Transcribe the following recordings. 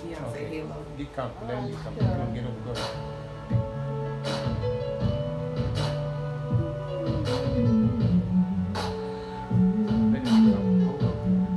Beyonce Halo. Get comfortable. Let me get comfortable. Get over. Go ahead. Let me get comfortable.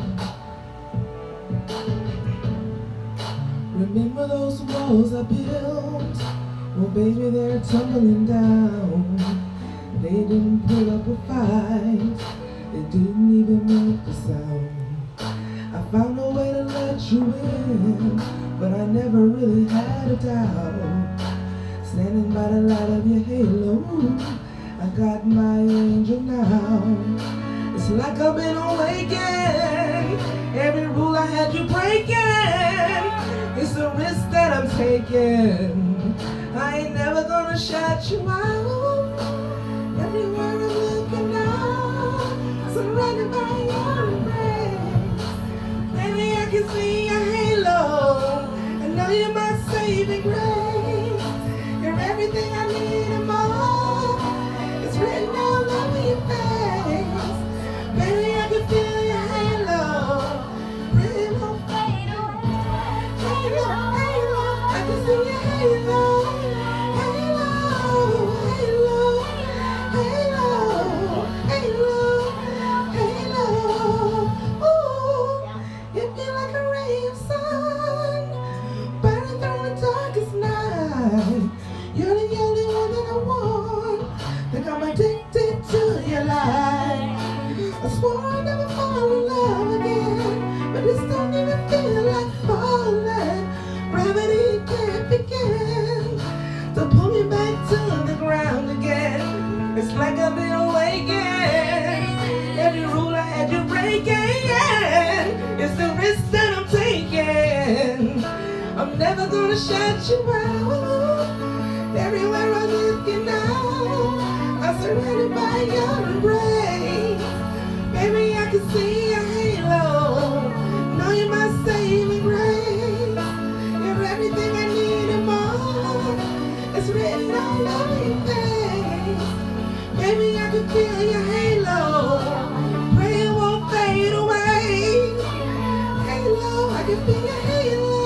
Remember those walls I built? Well, baby, they're tumbling down. They didn't put up a fight. They didn't even make a sound. I found a way to let you in, but I never really had a doubt. Standing by the light of your halo, I got my angel now. It's like I've been awakened. Every rule I had you breaking. It's the risk that I'm taking. I ain't never gonna shut you out. Everywhere I'm looking now, surrounded by your embrace. Baby, I can see your halo. I know you're my saving grace. You're everything I need and more. It's written all over your face. Baby, I can feel your halo. Really won't fade away. Halo, halo, I can see your halo. Halo, halo, halo, halo, halo. Ooh, you feel like a ray of sun, burning through the darkest night. You're the only one that I want. Think I'm addicted to your light. I swore I'd never fall in love again, but this don't even feel like falling. Gravity can't begin to pull me back to the ground again. It's like I've been awakened. Every rule I had you breaking. It's the risk that I'm taking. I'm never gonna shut you out. Everywhere I'm looking now, I'm surrounded by your embrace. Baby, I can see your halo. Know you're my saving grace. You're everything I need and more. It's written all over your face. Baby, I can feel your halo. Pray it won't fade away. Halo, I can feel your halo.